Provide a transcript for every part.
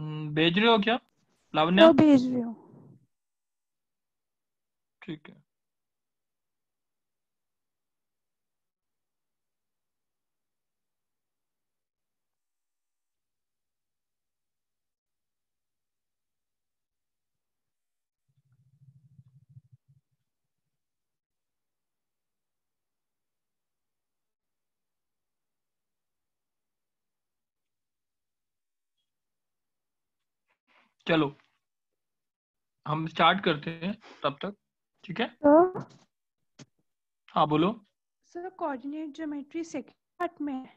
भेज रहे हो क्या लावण्या? तो भेज रही हूँ। ठीक है। चलो हम स्टार्ट करते हैं तब तक। ठीक है, तो हाँ बोलो। Sir coordinate geometry second part में है।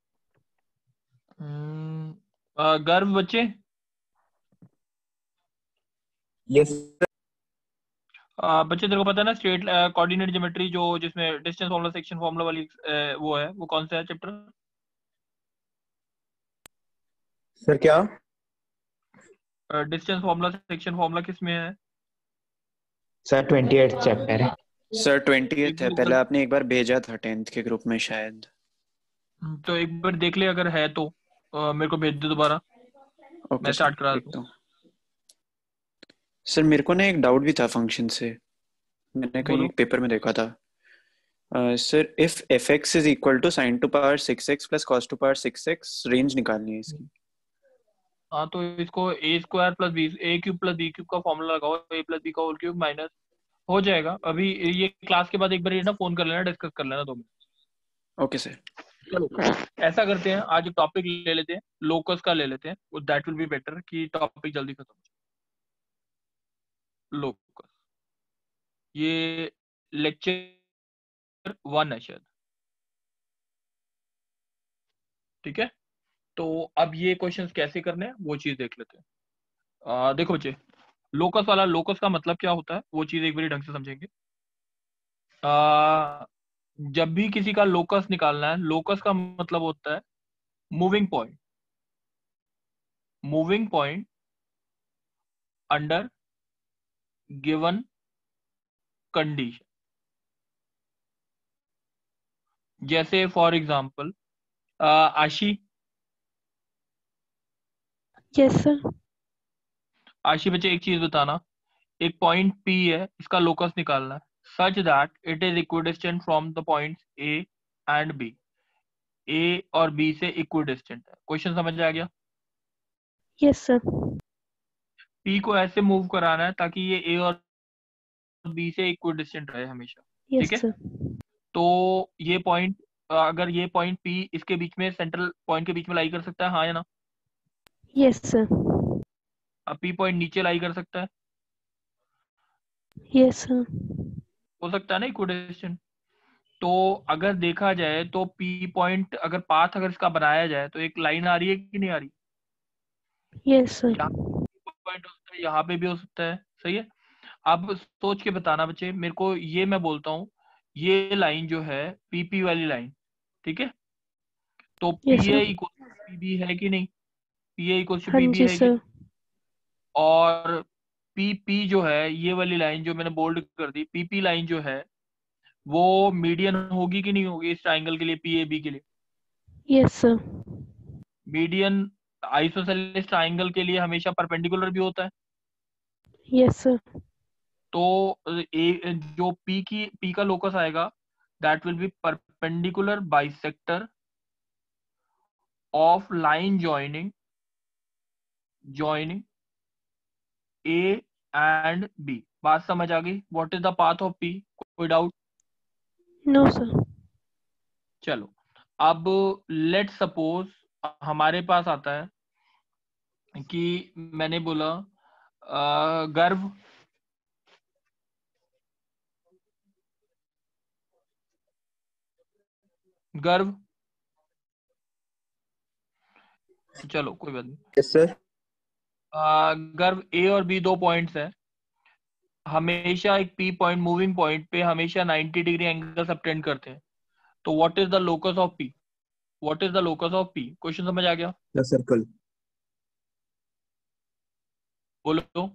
गर्व बच्चे, यस बच्चे तेरे को पता है ना स्ट्रेट कोऑर्डिनेट ज्योमेट्री जो जिसमें डिस्टेंस फार्मूला सेक्शन फार्मूला वाली वो है, वो कौन सा है चैप्टर? सर क्या? डिस्टेंस फार्मूला सेक्शन फार्मूला किस में है? सर 28 चैप्टर है। सर 20th एक है, बार पहले ऊपर आपने एक बार भेजा था 10th के ग्रुप में शायद। तो एक बार देख ले, अगर है तो मेरे को भेज दे दोबारा, ओके मैं सर, स्टार्ट करा दूँ। देखता हूँ। सर मेरे को ना एक डाउट भी था फंक्शन से, मैंने कहीं बोलो। एक पेपर में देखा था। Sir if F X is equal to sine to power 6x plus cos to power 6x, range निकालनी है इसकी। हाँ तो इसको A square plus B, A cube plus B cube का फॉर्मूला लगाओ, ए प्लस बी का होल क्यूब माइनस, हो जाएगा। अभी ये क्लास के बाद एक बार ये ना फोन कर लेना, डिस्कस कर लेना 2 मिनट। Okay sir. चलो ऐसा करते हैं, आज टॉपिक ले लेते हैं, लोकस का ले लेते हैं, दैट विल बी बेटर कि टॉपिक जल्दी खत्म हो जाए। लोकस, ये लेक्चर 1 है शायद। ठीक है, तो अब ये क्वेश्चंस कैसे करने हैं वो चीज देख लेते हैं। देखो बच्चे, लोकस वाला, लोकस का मतलब क्या होता है वो चीज एक बार ढंग से समझेंगे। आ, जब भी किसी का लोकस निकालना है, लोकस का मतलब होता है moving point, moving point under given condition. जैसे for example Ashi, yes sir. Ashi बच्चे एक चीज बताना, एक पॉइंट P है, इसका लोकस निकालना है such that it is equidistant from the points A and B, A और B से इक्विडिस्टेंट है। क्वेश्चन समझ आ गया? Yes sir. P को ऐसे मूव कराना है ताकि ये A और B से इक्विडिस्टेंट रहे हमेशा। ठीक यस है, सर। तो ये पॉइंट, अगर ये पॉइंट P इसके बीच में, सेंट्रल पॉइंट के बीच में लाई कर सकता है, हाँ या ना? Yes sir. अब P पॉइंट नीचे लाई कर सकता है, यस सर। हो सकता है ना इक्विडिस्टेंट। तो अगर देखा जाए तो P पॉइंट अगर पाथ अगर इसका बनाया जाए तो एक लाइन आ रही है कि नहीं आ रही? Yes sir. यहाँ पॉइंट हो सकता है, यहाँ पे भी हो सकता है, सही है। अब सोच के बताना बच्चे मेरे को, ये मैं बोलता हूँ ये लाइन जो है PP वाली लाइन, ठीक है, तो yes PA sir. Equal PB है कि नहीं? PA इक्वल हाँ PB जी है कि सर। नहीं? और PP जो है, ये वाली लाइन जो मैंने बोल्ड कर दी, PP लाइन जो है वो मीडियन होगी कि नहीं होगी इस ट्राइंगल के लिए, PAB के लिए? Yes sir. Median isosceles triangle के लिए हमेशा परपेंडिकुलर भी होता है। Yes sir. तो जो P का लोकस आएगा that will be perpendicular bisector of line joining A and B। बात समझ आ गई? What is the path of P? कोई डाउट? No sir. चलो अब लेट सपोज हमारे पास आता है कि मैंने बोला गर्भ, गर्भ, चलो कोई बात नहीं। Yes sir. गर्भ A और B दो पॉइंट्स है, हमेशा एक P पॉइंट मूविंग पॉइंट पे हमेशा 90 डिग्री एंगल सबटेंड करते हैं। तो what is the locus of P? What is the locus of P? Question समझ आ गया? The circle. बोलो।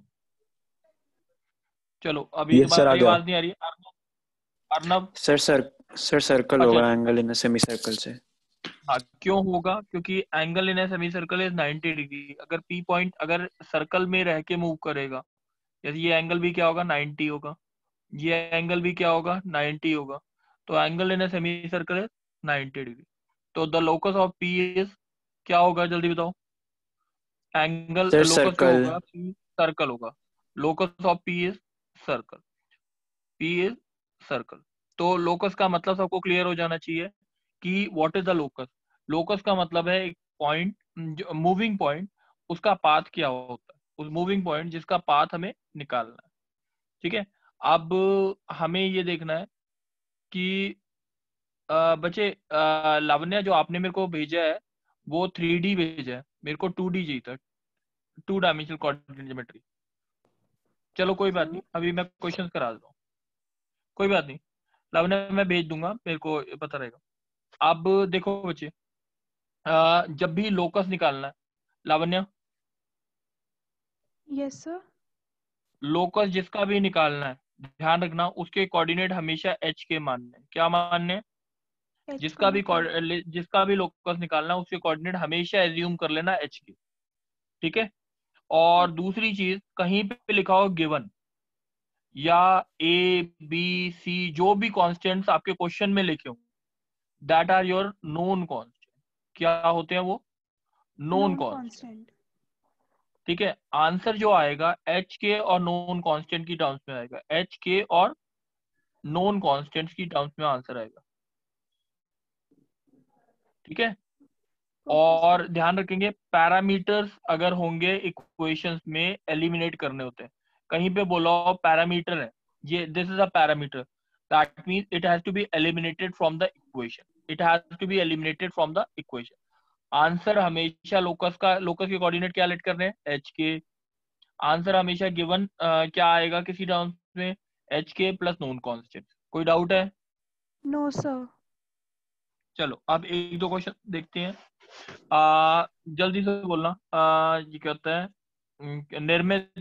चलो अभी यस सर, आ तुम्हारी गया। आवाज नहीं आ रही। अर्नब, सर सर्कल अच्छा होगा, एंगल इन सेमी सर्कल से। हाँ, क्यों होगा? क्योंकि angle in a semi circle is 90 degree. अगर पी पॉइंट अगर सर्कल में रह के मूव करेगा, जैसे ये एंगल भी क्या होगा, 90 होगा, ये एंगल भी क्या होगा, 90 होगा। तो angle in a semi circle is 90 degree. तो the locus of P is क्या होगा, जल्दी बताओ। एंगल सर लोकस जो सर्कल। होगा पी सर्कल होगा। Locus of P is circle. P is circle. तो लोकस का मतलब सबको क्लियर हो जाना चाहिए कि what is the locus. Locus का मतलब है एक पॉइंट, मूविंग पॉइंट, उसका पाथ क्या होता है, उस मूविंग पॉइंट जिसका पाथ हमें निकालना है। ठीक है। अब हमें ये देखना है कि बच्चे, लावण्य जो आपने मेरे को भेजा है वो 3D भेजा है, मेरे को 2D चाहिए था, 2 डायमेंशनल कोऑर्डिनेट ज्योमेट्री। चलो कोई बात नहीं, सर अभी मैं क्वेश्चंस करा देता हूँ, कोई बात नहीं। लावण्य मैं भेज दूंगा, मेरे को पता रहेगा। अब देखो बच्चे, जब भी लोकस निकालना है, लावण्य, यस सर। लोकस जिसका भी निकालना है, ध्यान रखना उसके कोऑर्डिनेट हमेशा एच के मानने हैं। क्या मानने हैं? एच जिसका भी कॉमा जिसका भी लोकस निकालना है उसके कोऑर्डिनेट हमेशा एज्यूम कर लेना एच के। ठीक है। और दूसरी चीज, कहीं पे लिखा हो गिवन, या ए बी सी जो भी कॉन्स्टेंट्स आपके क्वेश्चन में लिखे हो, that are your known constant. क्या होते हैं वो? Known non constant. कांस्टेंट। ठीक है। आंसर जो आएगा एच के और नोन कांस्टेंट की टर्म्स में आएगा, एच के और नोन कांस्टेंट्स की टर्म्स में आंसर आएगा। ठीक है। Okay sir. और ध्यान रखेंगे, पैरामीटर्स अगर होंगे इक्वेशंस में एलिमिनेट करने होते हैं। कहीं पे बोला हो पैरामीटर है, ये this is a parameter, that means it has to be eliminated from the equation, it has to be eliminated from the equation. Answer हमेशा लोकस के कोऑर्डिनेट क्या लेट करने हैं, एच के। आंसर हमेशा गिवन क्या आएगा किसी टर्म्स में, H K plus known constant. कोई डाउट है? No sir. चलो अब एक दो क्वेश्चन देखते हैं। जल्दी से बोलना। ये क्या होता है, निर्मित,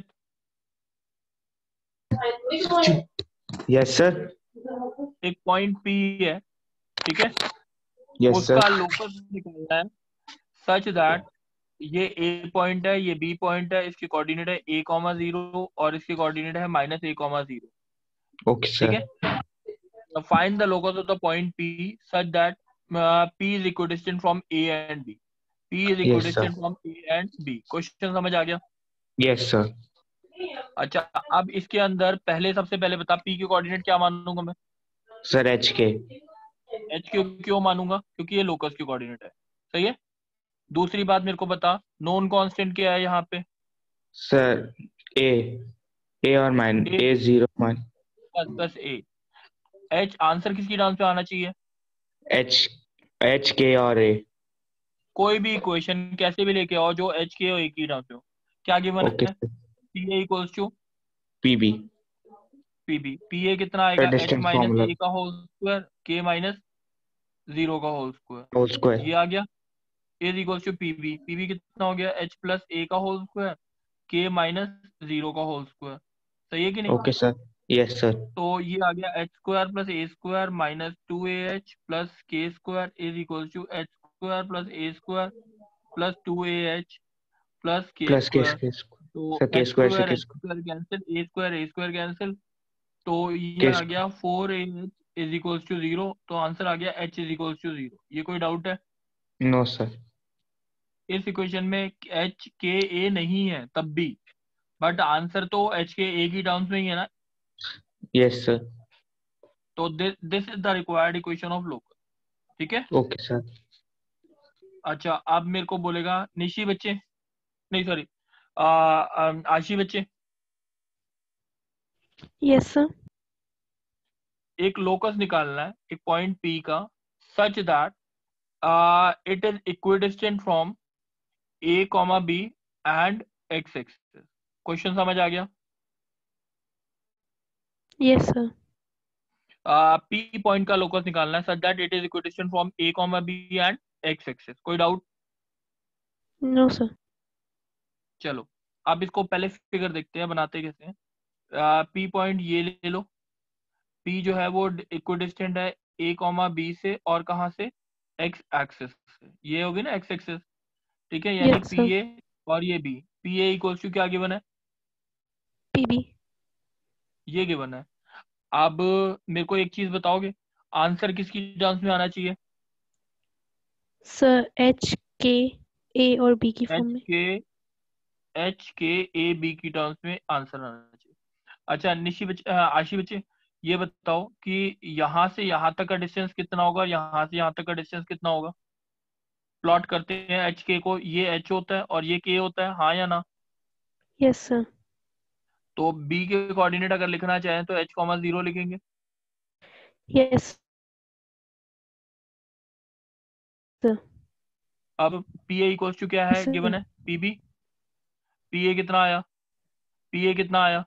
यस सर। एक पॉइंट पी है, ठीक है, यस सर। उसका लोकस निकालना है सच दैट ये ए पॉइंट है, ये बी पॉइंट है, इसके कोऑर्डिनेट है ए कॉमा जीरो और इसके कोऑर्डिनेट है minus A comma zero. Okay ठीक सर। है। Find the locus of the point P such that P is equidistant from A and B. P is yes sir. Equidistant from A and B. Question समझ आ गया? Yes sir. अच्छा, अब इसके अंदर पहले सबसे पहले बता, पी के कोऑर्डिनेट क्या मानूंगा मैं? Sir H K. एच क्यों मानूंगा? क्योंकि ये लोकस के कोऑर्डिनेट है। सही है। दूसरी बात मेरे को बता, नॉन कांस्टेंट क्या है यहाँ पे? Sir A. ए और minus A A zero minus plus plus A. H answer किसकी टर्म्स में आना चाहिए? एच। एच के और ए। कोई भी इक्वेशन कैसे भी लेके आओ जो एच के और ए की टर्म्स में हो। क्या गिवन ओके है? Sir. P A equals to P B. P B. P A कितना सर आएगा, H distance minus formula. A का whole square, K minus zero का होल होल स्क्वायर, स्क्वायर। ये आ गया। Is equals to P B. P B कितना हो गया, एच प्लस ए का whole square, K minus zero का होल स्क्वायर। सही है कि नहीं? Okay sir. Yes sir. तो ये आ गया H square plus A square minus 2AH plus K square is equal to H square plus A square plus 2AH plus K plus K square. तो sir K square से H square cancel, A square cancel, तो ये के आ गया 4AH is equal to zero. तो answer आ गया H is equal to zero. ये कोई डाउट है? No sir. इस इक्वेशन में एच के ए नहीं है तब भी, बट आंसर तो एच के ए की टर्म्स में ही है ना। Yes sir. तो this is the required equation of locus. ठीक है। Okay sir. अच्छा, अब मेरे को बोलेगा निशी बच्चे, नहीं सॉरी, आशी बच्चे, यस सर। एक लोकस निकालना है एक पॉइंट पी का such that it is equidistant from A comma B and X axis. Question समझ आ गया? Yes sir. पी पॉइंट का लोकस निकालना है such that it is equidistant from A comma B and X axis. कोई doubt? No sir. चलो अब इसको पहले फिगर देखते हैं बनाते कैसे हैं। पी पॉइंट ये ले लो, पी जो है वो इक्विडिस्टेंट है ए कॉमा बी से, और कहाँ से, एक्स एक्सिस से, ये होगी ना एक्स एक्सिस, ठीक है, यानी Yes, पी sir. ए और ये B, P A equals to क्या गिवन है, PB. ये गिवन है। अब मेरे को एक चीज बताओगे, आंसर किसकी टर्म्स में आना चाहिए, Sir, H, K, A और B की फॉर्म एच में. K H K A B की टर्म्स में आंसर आना चाहिए। अच्छा आशी बच्चे, ये बताओ कि यहाँ से यहाँ तक का डिस्टेंस कितना होगा, यहाँ से यहाँ तक का डिस्टेंस कितना होगा, प्लॉट करते हैं एच के को, ये एच होता है और ये के होता है, हाँ या ना। Yes, sir. तो बी के कोऑर्डिनेट अगर लिखना चाहें तो एच कॉमा जीरो लिखेंगे। Yes, sir. अब पी ए इक्वल्स टू क्या Yes, है, sir. गिवन है पी बी, पी ए कितना आया, पी ए कितना आया,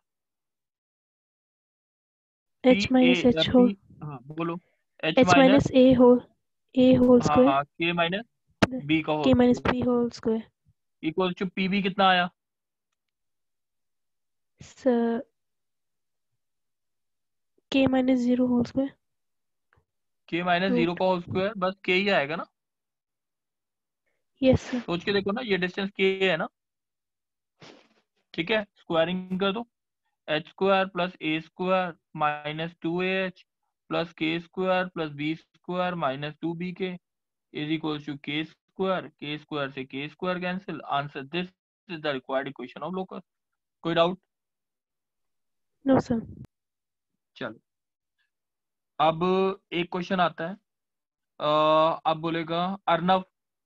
P H A minus H P, whole. हाँ बोलो, H H minus, minus A whole हाँ square. हाँ के माइनस बी का K whole minus B whole square. Equals to P B कितना आया, Sir, K minus 0 whole square. K minus zero का whole square, बस K ही आएगा ना, Yes, sir. सोच के देखो ना, ये डिस्टेंस के है ना, ठीक है, स्क्वायरिंग कर दो, H square plus A square minus two A H plus K square plus B square minus two B K is equal to K square से K square cancel, answer this is the required equation of locus. कोई doubt? No, sir. चलो अब एक question आता है, अब बोलेगा Arnav,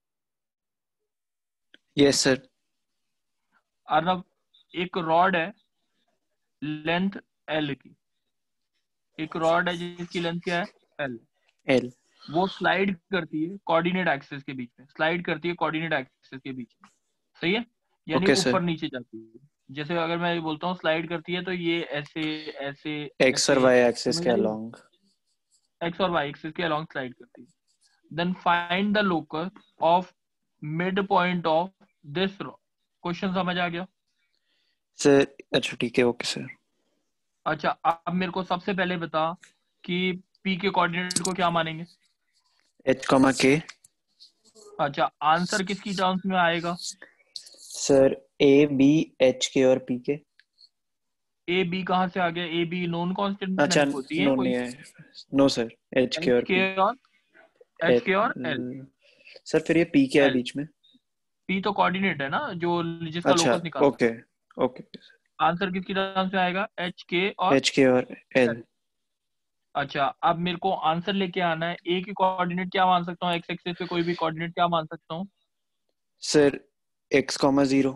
yes sir. Arnav एक रॉड है लेंथ एल की, एक रॉड है जिसकी लेंथ क्या है एल, एल। वो स्लाइड करती है कोऑर्डिनेट एक्सिस के बीच में, स्लाइड करती है कोऑर्डिनेट एक्सिस के बीच में, सही है, यानी ओके ऊपर सर। नीचे जाती है। जैसे अगर मैं बोलता हूँ स्लाइड करती है तो ये ऐसे ऐसे एक्स और ऐसे, वाई एक्सिस समझ के आ रही है, अलोंग। एक्स और वाई एक्सिस के अलोंग स्लाइड करती है। Then find the locus of mid point of this rod, question समझ आ गया? सर अच्छा ठीक है, ओके सर। अच्छा अब मेरे को सबसे पहले बता कि पी के कोऑर्डिनेट को क्या मानेंगे। एच कॉमा के। अच्छा आंसर किसकी टर्म्स में आएगा, sir A B H K और पी के। ए बी कहाँ से आ गया, ए बी नॉन कांस्टेंट अच्छा होती है नो कोई, नहीं है, no sir, H K H और के पी। और एच के और एल, सर फिर ये पी क्या है एल बीच में? पी तो कोऑर्डिनेट है ना जो जिसका अच्छा लोकस निकालना ओके ओके। है। आंसर किसकी टर्म्स में आएगा, एच के और एच के और एल। एल। अच्छा अब मेरे को आंसर लेके आना है, ए की कोऑर्डिनेट क्या मान सकता हूँ, एक्स एक्सिस पे कोई भी कोऑर्डिनेट क्या मान सकता हूँ, sir X comma zero.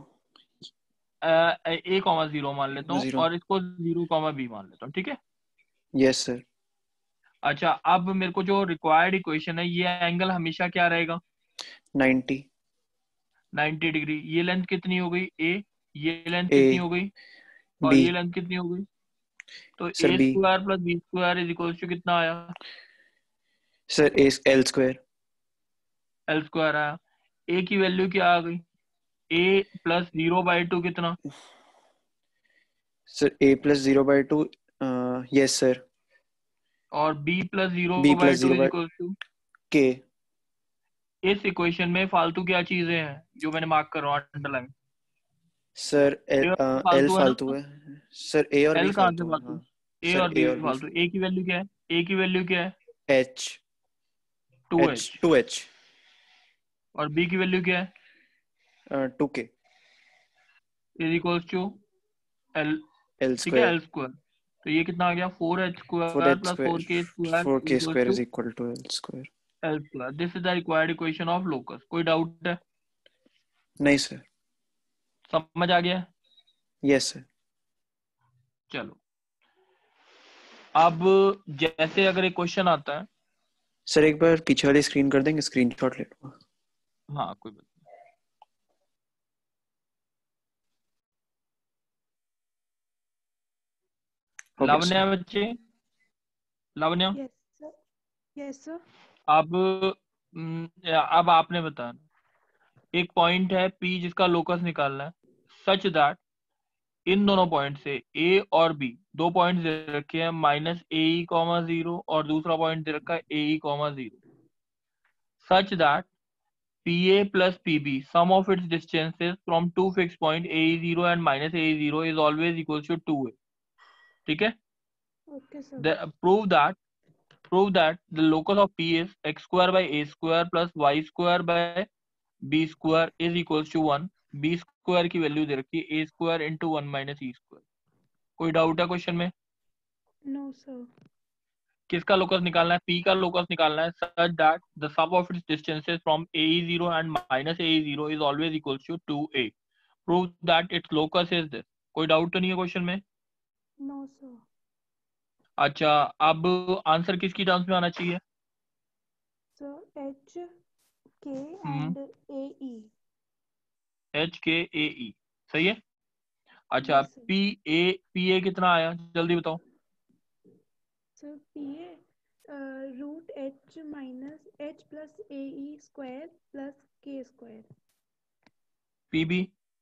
A comma zero मान लेता हूँ जीरो। और इसको जीरो कॉमा बी मान लेता हूँ, ठीक है। Yes sir. अच्छा अब मेरे को जो रिक्वायर्ड इक्वेशन है, ये एंगल हमेशा क्या रहेगा 90। 90 डिग्री, ये लेंथ कितनी हो गई ए, ये लेंथ ए कितनी हो गई और बी। ये लेंथ कितनी हो गई, तो sir A B. Square plus B square is equal to कितना आया, sir A L square. L square आया। ए की वैल्यू क्या आ गई, A plus zero by two कितना, sir A plus zero by two. Yes sir. और B plus zero B by plus two zero is by equal to, K. इस equation में फालतू क्या चीजें हैं जो मैंने मार्क कर रहा हूँ अंडरलाइन, सर ए एल फालतू है ना, फालतू है। सर ए और बी एल कहाँ से फालतू है, फालतू, हाँ। ए सर और ए बी और बी फालतू, ए की वैल्यू क्या है, ए की वैल्यू क्या है H two H H, two H और बी की वैल्यू क्या है two K is equal to L, L ठीक है, स्क्वायर। एल स्क्वायर, तो ये कितना आ गया four H four square H plus square. Four K square four is K equal square is to equal to L square. L square, this is the required equation of locus. कोई doubt है, नहीं sir. समझ आ गया? Yes sir. चलो अब जैसे अगर एक क्वेश्चन आता है, सर एक बार पीछे वाली स्क्रीन कर देंगे, स्क्रीनशॉट ले लूंगा। हाँ कोई बात नहीं। Okay Lavanya sir. बच्चे, Lavanya Yes, sir. Yes, sir. अब अब आपने बताना, एक पॉइंट है P जिसका लोकस निकालना है, सच दैट इन दोनों पॉइंट से A और B दो पॉइंट दे रखे हैं माइनस ए कॉमा जीरो और दूसरा पॉइंट दे रखा है A comma zero, such that PA plus PB, sum of its distances from two fixed point A is 0 and minus A is 0 is always equals to 2A. ठीक है? Okay, sir. Prove that the locus of P is x square by A square plus y square by B square is equals to 1. B square की value दे रखी है A square into 1 minus E square. कोई doubt है question में? No, sir. किसका locus निकालना है? P का लोकस निकालना है such that the sum of its distances from A is 0 and minus A is 0 is always equals to 2A. Prove that its locus is this. कोई doubt तो नहीं है क्वेश्चन में? No, sir. अच्छा, अब आंसर किसकी टर्म्स में आना चाहिए? So H K and A E. H K A E सही है. अच्छा, Yes, sir. P A कितना आया जल्दी बताओ. So PA root H minus H plus AE square plus K square. P B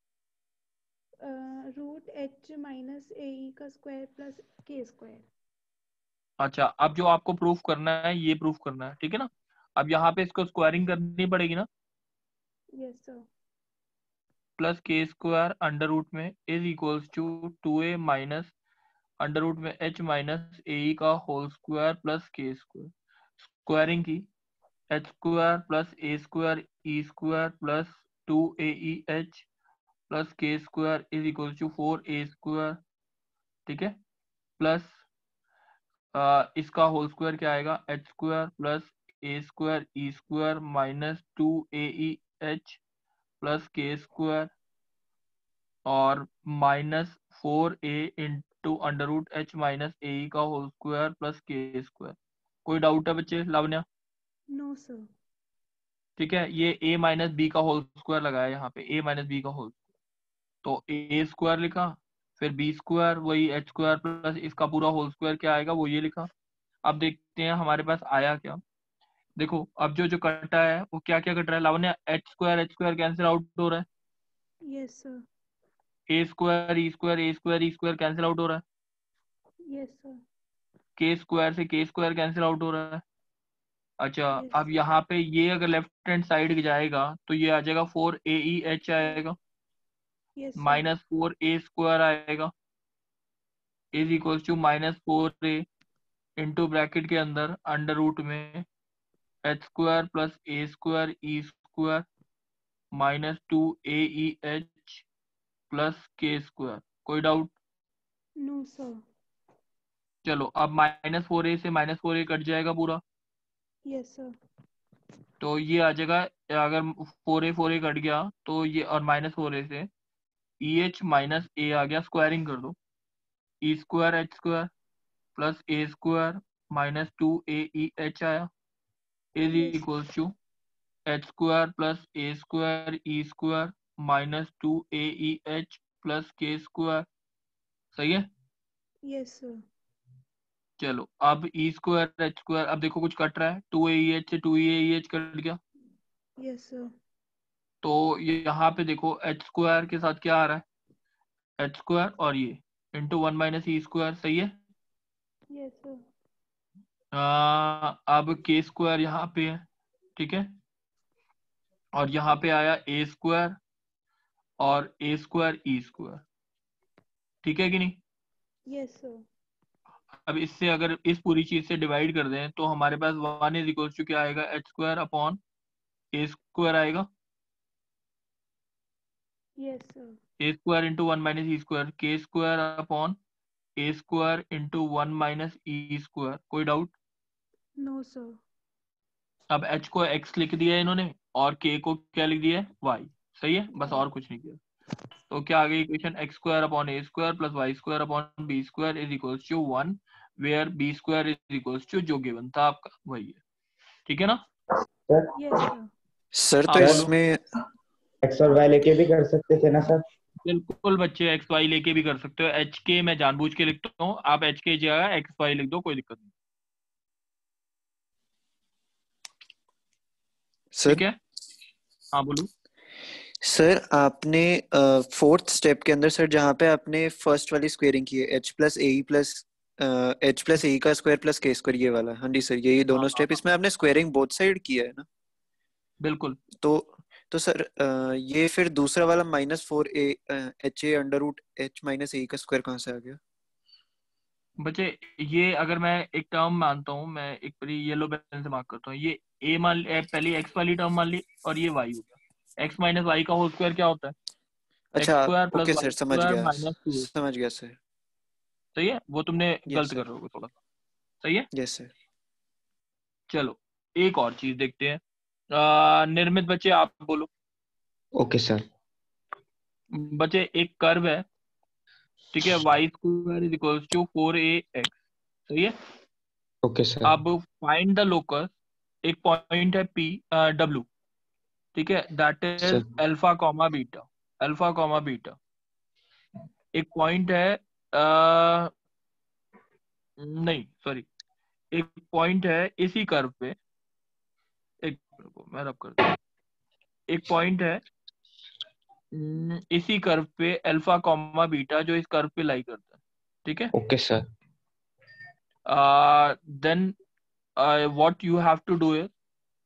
root H minus AE का square plus K square. अच्छा, अब जो आपको प्रूफ करना है ये प्रूफ करना है, ठीक है ना. अब यहाँ पे इसको स्क्वायरिंग करनी पड़ेगी ना. Yes, sir. Plus K square under root में is equals to 2A minus under root में H माइनस ए का whole square plus K square. Squaring की H square plus A square E square plus 2AEH plus K square is equals to 4A square. ठीक है, plus इसका whole square क्या आएगा? H square plus A square E square minus 2AEH plus K square और minus 4A into under root H minus A का whole square plus K square. कोई doubt है बच्चे? लावण्या? No, sir. ठीक है, ये A माइनस बी का whole square लगाया यहाँ पे, A माइनस बी का होल, तो A स्क्वायर लिखा, फिर B स्क्वायर वही H स्क्वायर प्लस इसका पूरा होल स्क्वायर क्या आएगा वो ये लिखा. अब देखते हैं हमारे पास आया क्या. देखो अब जो कटा है वो क्या क्या कट रहा है Lavanya? H square cancel out हो रहा है. Yes, sir. A square E square cancel out हो रहा है. Yes, sir. K स्क्वायर से K स्क्वायर कैंसिल आउट हो रहा है. अच्छा, Yes. अब यहाँ पे ये अगर लेफ्ट हैंड साइड जाएगा तो ये आ जाएगा 4AEH आएगा Yes, sir. Minus 4A square आएगा is equals to minus 4A into bracket के अंदर अंडर रूट में H square plus A square E square minus 2AEH plus K square. कोई डाउट? No, sir. चलो, अब माइनस 4A से minus 4A cut जाएगा पूरा, Yes, sir. तो ये आ जाएगा. अगर 4A कट गया तो ये और माइनस 4A से EH माइनस A आ गया. स्क्वायरिंग कर दो, E square H square plus A square minus 2AEH आया is Yes. Equals to H square plus A square E square minus 2AEH plus K square. सही है. Yes, sir. चलो, अब E square H square, अब देखो कुछ cut रहा है, 2AEH से 2AEH कट गया, Yes, sir. तो यहाँ पे देखो H स्क्वायर के साथ क्या आ रहा है? H स्क्वायर और ये इंटू 1 माइनस E स्क्वायर. सही है. Yes, sir. अब K स्क्वायर यहाँ पे है, ठीक है, और यहाँ पे आया A स्क्वायर और A स्क्वायर E स्क्वायर. ठीक है कि नहीं? Yes, sir. अब इससे अगर इस पूरी चीज से डिवाइड कर दें तो हमारे पास 1 इज इक्वल टू क्या आएगा? H square upon A square आएगा. Yes, sir. A square into 1 minus E square, K square upon A square into 1 minus E square. कोई डाउट? No, sir. अब H को X लिख दिया है इन्होंने और K को क्या लिख दिया है? Y. सही है, बस और कुछ नहीं किया. तो क्या आ गई equation? X square upon A square plus Y square upon B square is equals to 1 where B square is equals to जो गिवन था आपका वही है. ठीक है ना? Yes, sir. सर तो हाँ, बोलो. इसमें एक्स और वाई लेके भी कर सकते थे ना सर? बिल्कुल बच्चे, एक्स वाई लेके भी कर सकते हो. एच के मैं जानबूझ के लिखता हूँ, आप एच के जगह एक्स वाई लिख दो, कोई दिक्कत नहीं. सर ठीक है, हाँ बोलो. सर आपने फोर्थ स्टेप के अंदर सर जहाँ पे आपने फर्स्ट वाली स्क्वेयरिंग की है H प्लस ए का स्क्वायर प्लस के स्क्वायर ये वाला, हाँ जी सर, यही दोनों हाँ, स्टेप, इसमें आपने स्क्वेयरिंग बोथ साइड किया है ना? बिल्कुल। तो सर ये फिर दूसरा वाला -4a HA √H - A का स्क्वायर कहाँ से आ गया? बच्चे ये अगर मैं एक टर्म मानता हूँ, मैं एक बारी येलो पेन से मार्क करता हूँ, ये ए मान पहले एक्स वाली टर्म मान ली और ये वाई हो गया। एक्स माइनस वाई का होल स्क्वायर क्या होता है? एक्स अच्छा, square plus okay Y sir, समझ स्क्वायर गया, माइनस 2। समझ गया सर। सही है, वो तुमने यस गलत कर सर, रहे हो थोड़ा सा। सही है। Yes sir. चलो एक और चीज देखते हैं। निर्मित बच्चे आप बोलो। Okay sir. बच्चे एक कर्व है, ठीक है, Y square is equals to 4ax। सही है। Okay sir. अब फाइंड द लोकस। एक पॉइंट है पी डब्ल्यू, ठीक है, that is sir alpha comma beta. Alpha comma beta. एक पॉइंट है नहीं सॉरी, एक पॉइंट है इसी कर्व पे। एक मैं रब करता हूँ। एक पॉइंट है इसी कर्व पे अल्फा कॉमा बीटा जो इस कर्व पे लाई करता है, ठीक है। Okay sir. Then what you have to do is,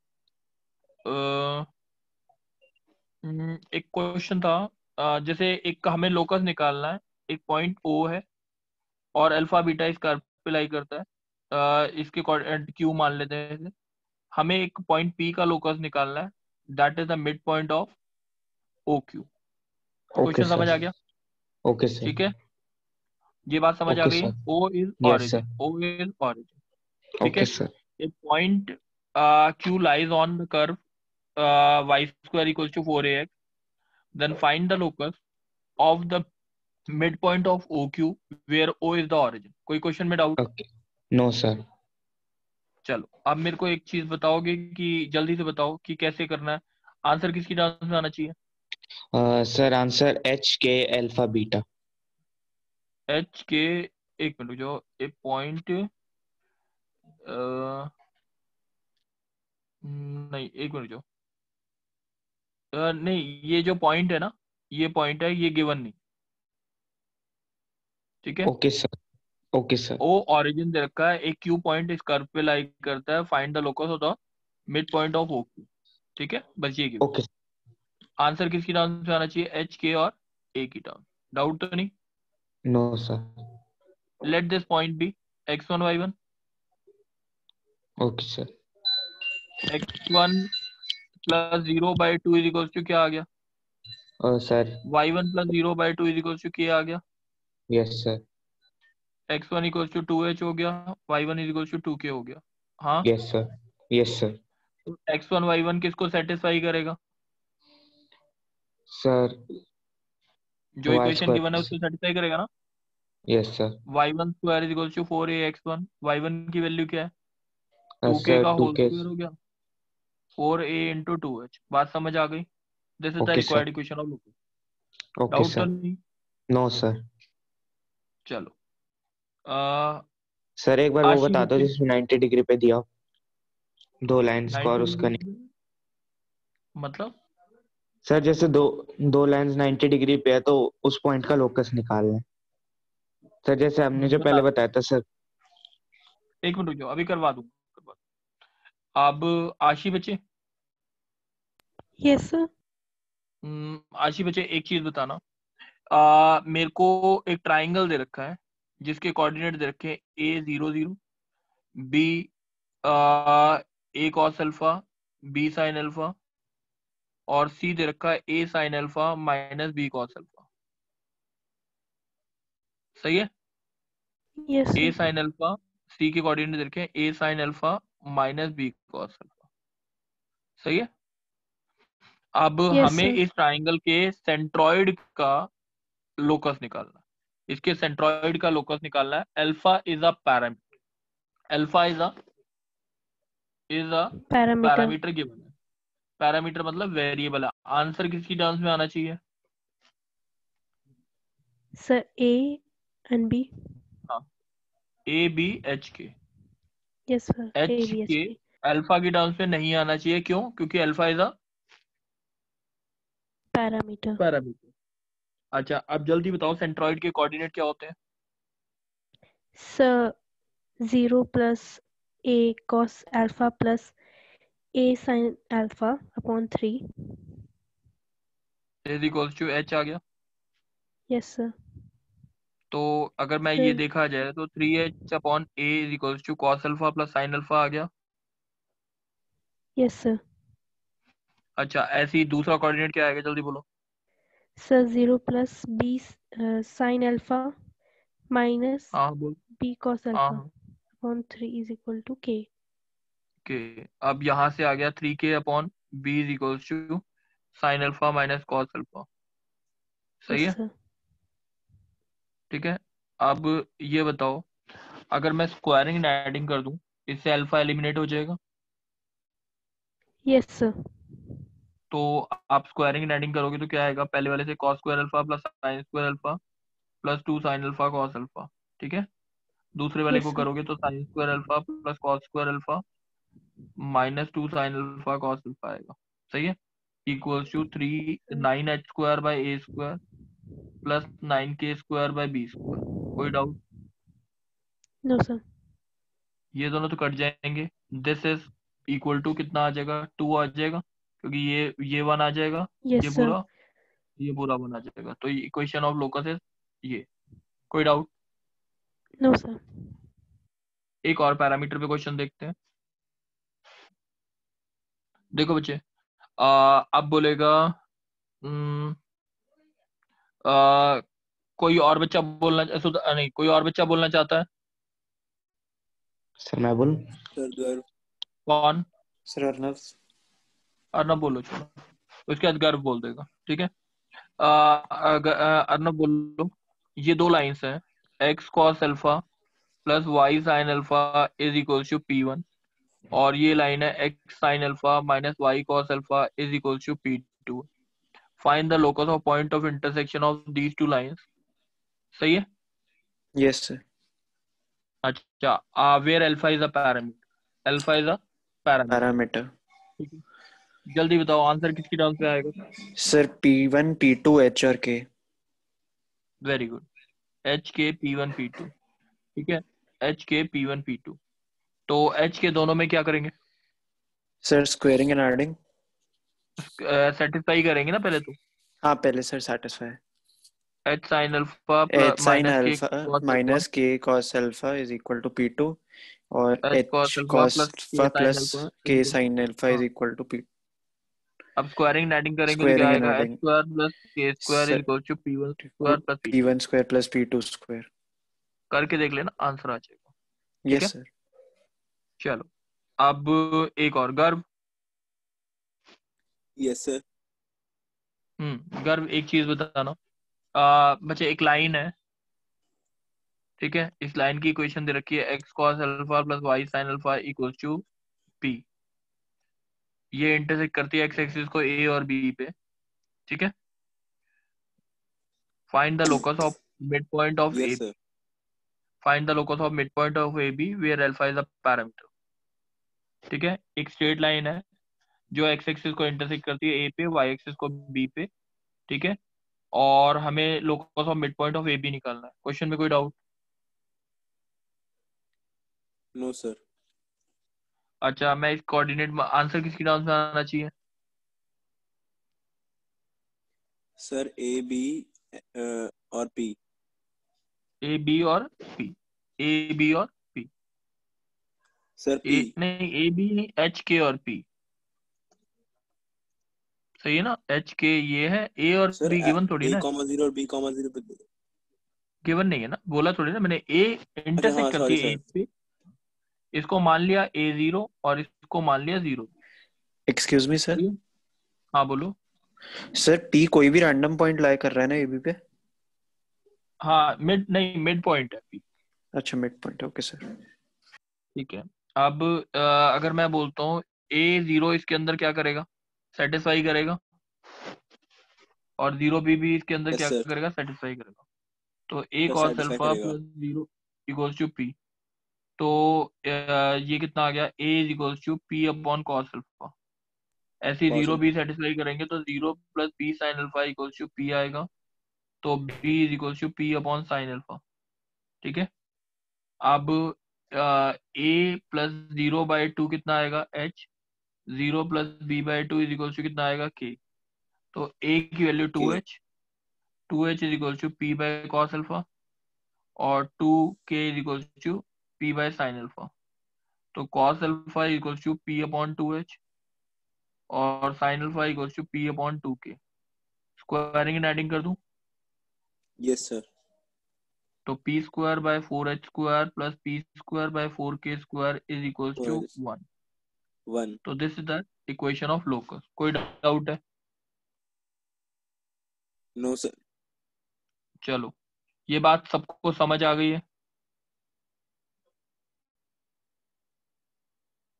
एक क्वेश्चन था, जैसे एक हमें लोकस निकालना है। एक पॉइंट ओ है और अल्फा बीटा इस कर्व पे लाई करता है। इसके क्यू मान लेते हैं इसे। हमें एक पॉइंट पी का लोकस निकालना है, that is the mid point of O Q. Okay question समझ सर। आ गया? Okay sir. ठीक है, ये बात समझ आ ओके गई है। Sir. O is yes sir. Origin, O is origin, ठीक ओके है। सर। एक point Q lies on the curve Y square equals to 4ax। Then find the locus of the mid point of O Q where O is the origin. कोई question में doubt? Okay. No sir. चलो अब मेरे को एक चीज बताओगे कि जल्दी से बताओ कि कैसे करना है। आंसर किसकी टर्म्स में आना चाहिए? Sir answer HK α β। एच के, एक मिनट जो एक पॉइंट, नहीं एक मिनट जो, नहीं ये जो पॉइंट है ना, ये पॉइंट है, ये गिवन नहीं, ठीक है। Okay sir. Okay sir. O origin दे रखा है, एक क्यू पॉइंट इस कर्व पे लाई करता है, find the locus of the mid point of O Q, ठीक है, बस ये गिवन। ओके। आंसर किसकी टर्म्स में आना चाहिए? एच के और ए की टर्म। डाउट तो नहीं? No sir. Let this point be x1 y1। Okay sir. x1 plus 0/2 is equals to क्या आ गया? Sir. y1 plus 0/2 is equals to क्या आ गया? Yes sir. x1 equals to 2h हो गया, y1 is equals to 2k हो गया। हाँ, यस सर। Yes sir. तो x1 y1 किसको सेटिस्फाई करेगा? सर जो वाई इक्वेशन गिवन है स्क्वायर। उसको सेटिस्फाई करेगा ना। Yes sir. y1 square is equals to 4ax1। y1 की वैल्यू क्या है? 2k सर का होल 2K। स्क्वायर हो गया, 4a इंटू 2h। बात समझ आ गई? This is the okay sir. Required equation of locus. Okay doubt तो सर। नहीं? No sir. चलो सर एक बार वो आशी बता दो बच्चे, जिसमें 90 डिग्री पे दिया हो, दो लाइंस का 90 और उसका नहीं। डिग्री मतलब? सर जैसे दो दो लाइंस 90 डिग्री पे है तो उस पॉइंट का लोकस निकालना है सर, जैसे हमने जो बता पहले दो, बताया था सर। एक मिनट रुक जाओ, अभी करवा दूँ। अब आशी बच्चे, यस सर। आशी बच्चे एक चीज बताना। मेरे को एक ट्राइंगल दे रखा है जिसके कोऑर्डिनेट दे रखे हैं a 0 0, b a cos alpha, b sin alpha, और c दे रखा है a sin alpha minus b cos alpha. सही है। Yes a sir. sin alpha, c के कोऑर्डिनेट दे रखे हैं a sin alpha minus b cos alpha. सही है। अब यस हमें सर। इस ट्राइंगल के सेंट्रॉइड का लोकस निकालना है। इसके सेंट्रॉइड का लोकस निकालना है। Alpha is a parameter, alpha is a parameter. Parameter given है। पैरामीटर मतलब वेरिएबल है। आंसर किसकी टर्म्स में आना चाहिए? Sir A and B. हाँ, A B H K. Yes sir, A H B H K K. Alpha की terms में नहीं आना चाहिए। क्यों? क्योंकि alpha is a parameter. Parameter. अच्छा अब जल्दी बताओ सेंट्रॉइड के कोऑर्डिनेट क्या होते हैं? Sir 0 plus A cos alpha plus A sin alpha upon 3. Is equals to H आ गया। Yes, sir. तो अगर मैं Sir, ये देखा जाए तो 3h upon A is equals to cos alpha plus sine alpha आ गया। yes, sir. अच्छा, ऐसे ही दूसरा कोऑर्डिनेट क्या आएगा, जल्दी बोलो। Sir, 0 plus b sin alpha minus हाँ बोल। b cos हाँ alpha हाँ upon 3 is equal to k. के अब यहाँ से आ गया 3k upon B is equals to sine alpha minus cos alpha. सही Yes, है, sir. ठीक है। अब ये बताओ, अगर मैं स्क्वायरिंग एंड एडिंग कर दूं, इससे अल्फा एलिमिनेट हो जाएगा। Yes, sir. तो आप स्क्वायरिंग एंड एडिंग करोगे तो क्या आएगा, पहले वाले से cos square alpha plus sine square alpha plus 2 sine alpha cos alpha, ठीक है। दूसरे वाले Yes, को sir. करोगे तो sine square alpha plus cos square alpha minus 2 sine alpha cos alpha आएगा। सही है, equals to 9h² by A square plus 9k² by B square. कोई डाउट? No, sir. ये दोनों तो कट जाएंगे। दिस इज इक्वल टू कितना आ जाएगा, 2 आ जाएगा, क्योंकि ये 1 आ जाएगा, Yes, ये sir. पूरा 1 आ जाएगा। तो इक्वेशन ऑफ लोकस इज ये। कोई डाउट? No, sir. एक और पैरामीटर पे क्वेश्चन देखते हैं। देखो बच्चे, अब बोलेगा हम्म, आ, कोई और बच्चा नहीं, कोई और बच्चा बोलना चाहता है? सर मैं बोलूं? सर कौन? सर अर्नव। अर्नब बोलो, चलो। उसके बाद गर्व बोल देगा, ठीक है। अर्नब बोलो। ये दो लाइंस हैं, X cos alpha plus Y sine alpha is equal to P1, और ये लाइन है X sine alpha minus Y cos alpha is equal to P2। Find the locus of point of intersection of these two lines. सही है। Yes sir. अच्छा, where alpha is a parameter, alpha is a parameter, parameter. ठीक है। जल्दी बताओ answer किसकी terms पे आएगा। सर P1 P2 H और K। Very good, H K P1 P2, ठीक है। H K P1 P2। तो एच के दोनों में क्या करेंगे, sir squaring and adding. Satisfy करेंगे ना पहले तो। हाँ पहले sir satisfy. H sine alpha H sin minus K alpha cos alpha minus K cos alpha is equal to P2 और H cos H alpha cos plus K alpha sine plus alpha is K equal. sin alpha is हाँ, equal to P। अब squaring adding करेंगे तो क्या squaring and आएगा, H adding square plus K square is sir equal to P1 square plus P2। P1 square plus P2 square। करके देख लेना, answer आ जाएगा, ठीक है। Yes sir. चलो, अब एक और गर्व। Yes sir. गर्व एक चीज बताना, बच्चे एक लाइन है, ठीक है। इस लाइन की इक्वेशन दे रखी है X cos alpha plus Y sine alpha equal to P। ये इंटरसेक्ट करती है एक्स एक्सिस को ए और बी पे, ठीक है। Find the locus of mid point of A yes B. Sir. Find the locus of mid point of A B where alpha is a parameter, ठीक है। एक स्ट्रेट लाइन है जो एक्स एक्सिस को इंटरसेक्ट करती है ए पे, वाई एक्सिस को बी पे, ठीक है। और हमें locus of mid point of A B निकालना है। क्वेश्चन में कोई डाउट? No sir. अच्छा, मैं इस कोऑर्डिनेट में आंसर किसकी टर्म्स में आना चाहिए? सर ए बी और पी। ए बी और पी, ए बी और पी, सर पी। नहीं ए बी नहीं, एच के और पी। सही है ना, एच के ये है, ए और सर बी गिवन थोड़ी ए ना, कॉमा जीरो और बी कॉमा जीरो। गिवन नहीं है ना, बोला थोड़ी ना मैंने, ए अच्छा हाँ इंटरसेक्ट करती सॉरी है ए सर। पे, इसको मान लिया A0 और इसको मान लिया 0। Excuse me sir. हाँ बोलो। सर P कोई भी रैंडम पॉइंट लाई कर रहा है ना AB पे? हाँ, मिड नहीं, मिड पॉइंट है P, अच्छा मिड पॉइंट, ओके सर। ठीक है। अब अगर मैं बोलता हूँ A0 इसके अंदर क्या करेगा, सेटिस्फाई करेगा, और 0 भी इसके अंदर यस क्या सर। करेगा, सेटिस्फाई करेगा। तो A sir cos satisfy alpha करेगा। Plus 0 equals to P। तो ये कितना आ गया, A is equals to P upon cos alpha. ऐसे ही कॉस 0 भी सेटिस्फाई करेंगे तो 0 plus B sine alpha equals to P आएगा। तो B is equals to P upon sine alpha, ठीक है। अब A प्लस 0/2 कितना आएगा, H, 0 plus B by two is equal to कितना आएगा k। तो a की value 2h, 2h is equal to p by cos alpha और 2k is equal to p by sin alpha. तो cos alpha is equal to p upon 2h और sin alpha is equal to p upon 2k। Squaring and adding कर दूं yes sir. तो p square by 4h square plus p square bye 4k square is equal to 1। 1। तो this is the equation of locus. कोई doubt है? No sir. चलो, ये बात सबको समझ आ गई है?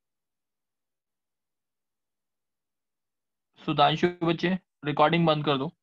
सुधांशु बच्चे रिकॉर्डिंग बंद कर दो।